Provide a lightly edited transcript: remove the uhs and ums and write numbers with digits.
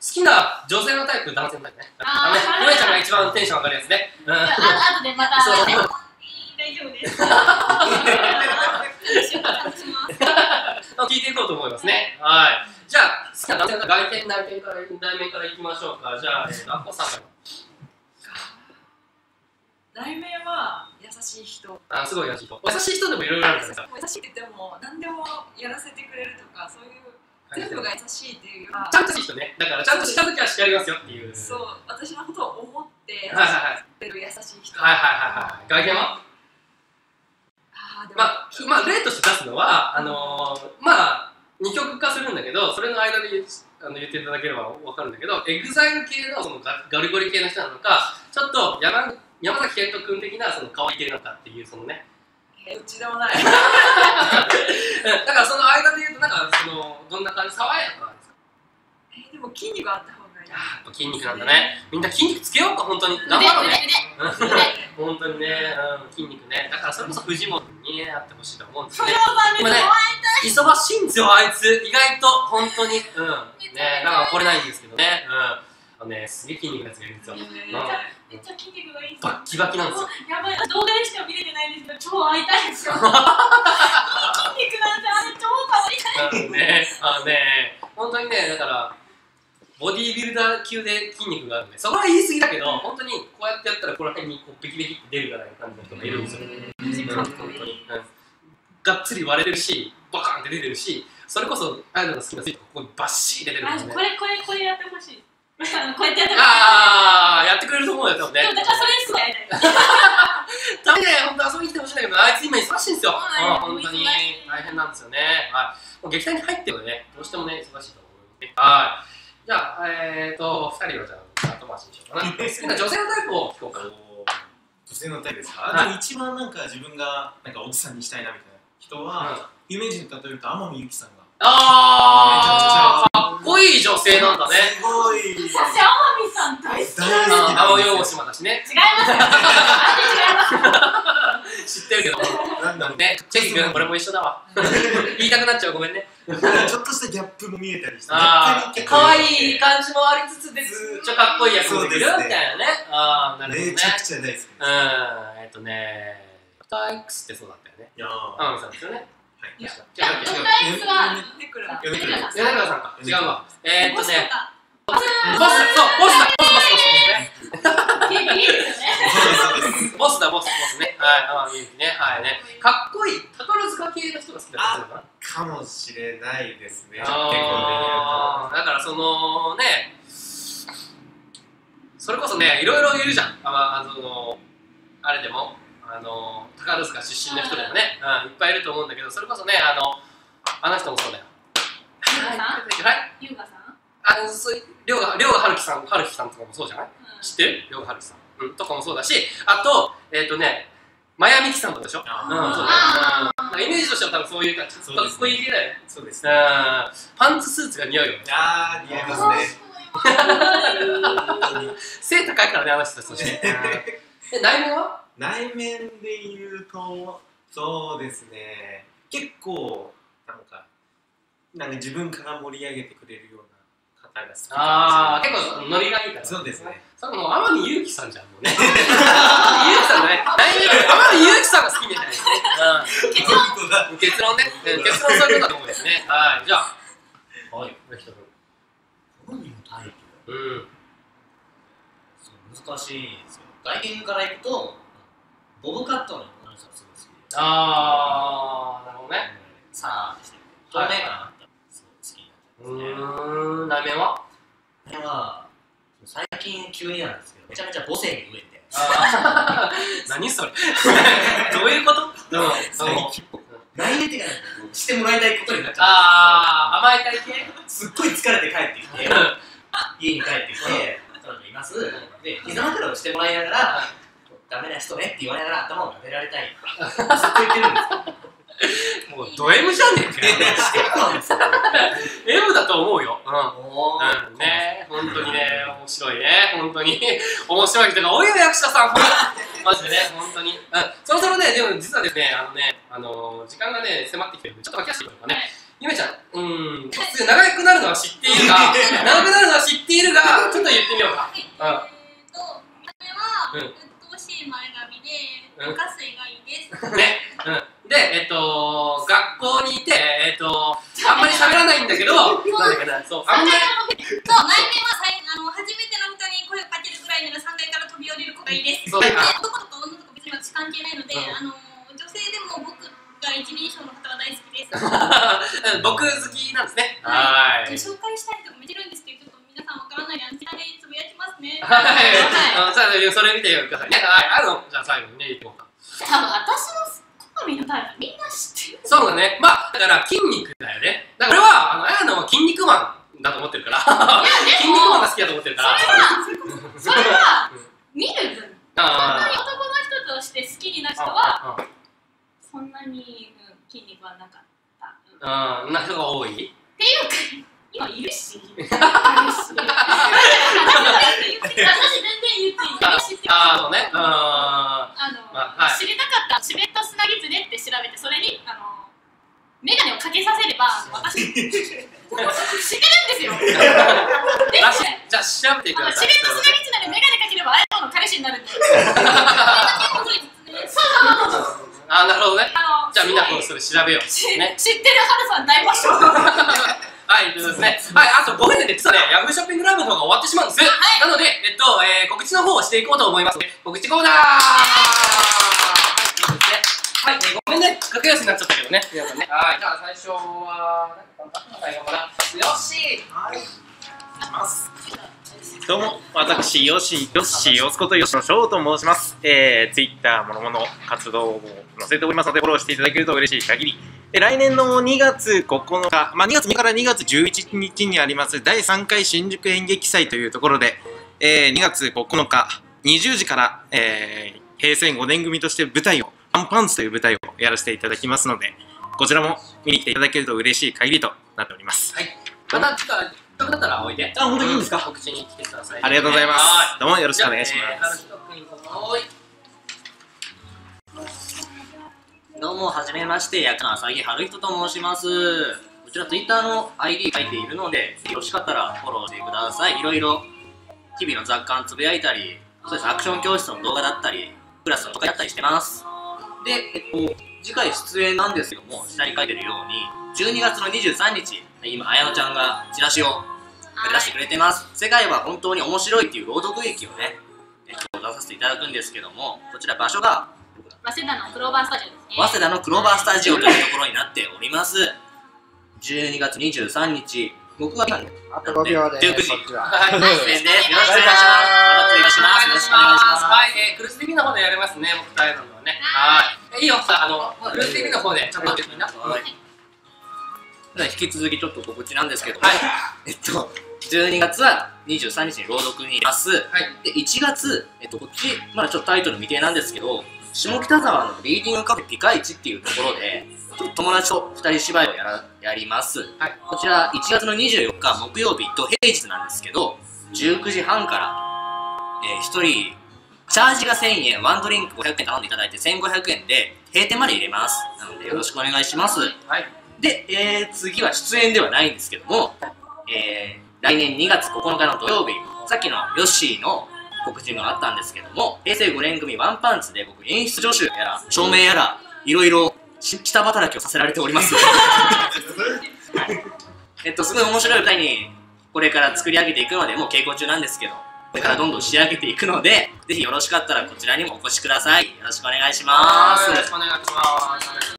きな女性のタイプ、男性のタイプね。ゆめちゃんが一番テンション上がるやつね。 あとでまた。大丈夫です。 聞いていこうと思いますね。はい。じゃあ、好きな男性の外見、内面からいきましょうか。じゃあ、アッコさんから。 内面は優しい人。 あ、すごい優しい人。優しい人でもいろいろあるんですか。 優しいって言っても、何でもやらせてくれるとか、そういう全部が優しいっていうか。 ちゃんとした人ね。だから、ちゃんとした時はしっかりやりますよっていう。 そう、私のことを思って優しい人。 はいはい。外見はまあ、例として出すのは、まあ、二極化するんだけど、それの間で言っていただければ分かるんだけど、エグザイル系のそのガリゴリ系の人なのか、ちょっと山崎賢人君的なその可愛い系なのかっていう、そのね。 どっちでもない。 だからその間で言うと、なんかどんな感じ、爽やかですか。 でも筋肉あった方がいい。 やっぱ筋肉なんだね。みんな筋肉つけようか、本当に。頑張ろうね。本当にね、筋肉ね。だからそれこそ藤本にやってほしいと思うんですね。今ね、忙しいんですよ、あいつ。意外と、本当に。ね、だから怒れないんですけどね。すげえ筋肉のやつがいるんですよ。 めっちゃ筋肉がいい。 バッキバキなんですよ。 やばい、動画でしか見れてないんですけど、超会いたいんですよ。筋肉なんてあれ超可愛い。 ね、本当にね、だから、ボディービルダー級で筋肉があるんで、そこは言い過ぎだけど、本当にこうやってやったら、この辺にこうベキベキって出るぐらいの感じの人がいるんですよ。本当に。がっつり割れてるし、バカンって出てるし、それこそ、ああいうのが好きなスイートがここにバッシー出てるんですね。 これやってほしい。こうやってやってほしい。 やってくれると思うよ、多分ね。 だからそれすごいやりたい。 ダメだよ、本当遊びに来てほしいんだけど、あいつ今忙しいんですよ。本当に大変なんですよね。もう劇団に入ってるのでね、どうしてもね、忙しいと思いますね。はい。じゃあ、2人はじゃあ、後回しにしようかな。好きな女性のタイプを聞こうかな。 女性のタイプですか。でも一番なんか自分がなんか奥さんにしたいなみたいな人は、有名人で例えると天海祐希さんが。 かっこいい女性なんだね。 すごい。 私、天海さん大好きなんですよ。 青葉島だしね。 違いますよ。 知ってるけど。なんだろうね。チェキ君、俺も一緒だわ。言いたくなっちゃう、ごめんね。 ちょっとしたギャップも見えたりして。 可愛い感じもありつつで、めっちゃかっこいい役もできるみたいなね。なるほどね。 めちゃくちゃ大好きです。 ドクター X ってそうだったよね。天海さんですよね。 いや、ドクター X は米倉さんか。違うわ。 ボスだ。 ボスね。はい、ね。はいね。かっこいい。宝塚系の人が好きだったのかな。 かもしれないですね。 だからそのね、それこそね、いろいろいるじゃん。あれでも。宝塚出身の人でもね、いっぱいいると思うんだけど、それこそね、あの人もそうだよ。 優雅さん遼河はるきさんとかもそうじゃない？知ってる？遼河はるきさんとかもそうだし、あと、マヤミキさんとかでしょ？そうだよ。イメージとしては多分そういうか、ちょっとかっこいい系だよね。 そうですね。パンツスーツが似合うよね。 似合いますね。 背高いからね、あの人たちとして。内面は？ 内面で言うと、そうですね。結構、なんか自分から盛り上げてくれるような方が好きかもしれない。 結構ノリがいいから。 そうですね。 それも天海祐希さんじゃん、もうね。天海祐希さんのね、天海祐希さんが好きみたいですね。結論ね。結論そういうことだと思うんですね。はい、じゃあ。はい、これ一つ。 好みのタイプ。難しいんですよ。外見からいくと、ボブカットの女の人がすごい好きで。 なるほどね。 さあ、透明感あったらすごい好きになっちゃいますね。 内面は？ 内面は、最近急になんですけど、めちゃめちゃ母性に飢えて。 何それ？どういうこと？ 内面っていうか、してもらいたいことになっちゃうんです。 甘えたい系？ すっごい疲れて帰ってきて、家に帰ってきて、彼女います。で、膝枕をしてもらいながら、ダメな人ねって言われながら頭を撫でられたい。ずっと言ってるんですよ。 もうド M じゃねえかよ。M だと思うよ。ね、本当にね、面白いね。本当に面白い人が多いよ、役者さん。マジでね、本当に。そろそろね、でも実はですね、時間がね、迫ってきてるんで、ちょっと書き出していこうかね。ゆめちゃん、長くなるのは知っているが、長くなるのは知っているは、うっとうしい前髪で、おかすいがいいです。 ね、で、学校にいて、あんまり喋らないんだけど、なんだかな、そう、あんまり。 そう、内面は初めての人に声をかけるぐらいなら3階から飛び降りる子がいいです。 そうで、男とか女とか別に私関係ないので、女性でも僕が一人称の方は大好きです。 僕好きなんですね。 は。 はいい。 紹介したい人がめっちゃいるんですけど、ちょっと皆さんわからないで、あちらでつぶやきますね。 はい。さあ、それ見てくださいね。はい。じゃあ最後にね、言ってこうか。 多分私の好みのタイプみんな知ってる。 そうだね。まあ、だから筋肉だよね。だから俺は、綾野は筋肉マンだと思ってるから。筋肉マンが好きだと思ってるから。 それは見る分、 あ本当に男の人として好きになる人はそんなに筋肉はなかった。 な人が多い。 っていうか今いるし。私全然言っていい。 そうね。 知りたかったチベットスナギツネって調べてそれにメガネをかけさせれば私知ってるんですよ。でじゃあ調べてください。 チベットスナギツネでメガネかければあやの彼氏になるんで。 なるほどね。じゃあみんなそれ調べよう。 知ってるハルさん大爆笑。 はい、ということですね。はい、あと5分で実はね、ヤフーショッピングライブの方が終わってしまうんです。なので、告知の方をしていこうと思いますので、告知コーナー。はい、ごめんね、駆け足になっちゃったけどね、皆さんね。はい、じゃあ最初は、最後から、よし。 はい。どうも、私、ヨッシー、オスことヨッシーのショーと申します。ツイッターもの活動を載せておりますので、フォローしていただけると嬉しい限り。来年の2月9日、2月目から2月11日にあります第3回新宿演劇祭というところで、2月9日20時から、平成5年組として舞台を、ワンパンツという舞台をやらせていただきますので、こちらも見に来ていただけると嬉しい限りとなっております。 はい。また、だったらおいで。 本当にいいんですか？ 告知に来てください。 ありがとうございます。どうもよろしくお願いします。 どうも、はじめまして、役の浅木春人と申します。こちら Twitter の ID 書いているので、よろしかったらフォローしてください。いろいろ日々の雑感つぶやいたり、そうです、アクション教室の動画だったり、クラスのとかやったりしてます。で、次回出演なんですけども、下に書いてるように、12月の23日、今、綾乃ちゃんがチラシを出してくれてます。世界は本当に面白いっていう朗読劇をね、出させていただくんですけども、こちら場所が、 早稲田のクローバースタジオですね。 早稲田のクローバースタジオというところになっております。12月23日、僕はあと5秒で 19時。 はい、 出演です。よろしくお願いします。またお願いします。よろしくお願いします。 はい、クルス TV の方でやりますね、僕たちのはね。はい。いいよ、クルス TV の方でちょっと待ってみんな。 引き続きちょっと告知なんですけど、 はい。 12月は23日に朗読にいます。 はい。 で、1月、こっち、まだちょっとタイトル未定なんですけど、下北沢のリーディングカフェピカイチっていうところで、友達と2人芝居をやります。 はい。 こちら、1月の24日木曜日と平日なんですけど、19時半から、1人、チャージが1000円、ワンドリンク500円頼んでいただいて1500円で閉店まで入れます。なのでよろしくお願いします。 はい。 で、次は出演ではないんですけども、来年2月9日の土曜日、さっきのヨッシーの告知があったんですけども、平成5年組ワンパンツで僕演出助手やら照明やらいろいろ下働きをさせられております。すごい面白い舞台にこれから作り上げていくので、もう稽古中なんですけど、これからどんどん仕上げていくので、ぜひよろしかったらこちらにもお越しください。よろしくお願いします。 よろしくお願いします。